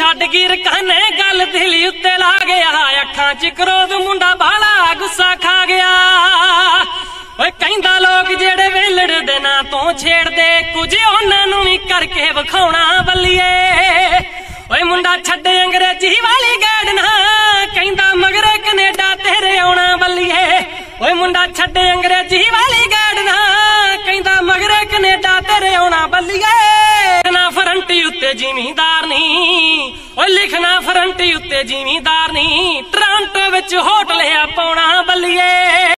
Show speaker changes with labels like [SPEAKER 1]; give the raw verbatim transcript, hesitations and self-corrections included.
[SPEAKER 1] छड्ड गिर काने गल दिली उत्ते ला गया अखां च क्रोध मुंडा बाला गुस्सा खा गया। ओए कहंदा लोग जेड़े वेलड़ दे ना तो छेड़दे कुछ उन्हां नूं भी करके विखाउणा बल्लिए। ओए मुंडा छड्डे अंग्रेजी वाली गैड ना कहंदा मगरे कनेडा तेरे आउणा बल्लिए। ओए मुंडा छड्डे अंग्रेजी वाली गैड ना कहंदा मगरे कनेडा तेरे आउणा बल्लिए। लिखना फ्रंट उत्ते जिमीदार नी ओए लिखना फ्रंट उत्ते जिमीदार नी टोरंटो विच होटल आ पाउणा बल्लिए।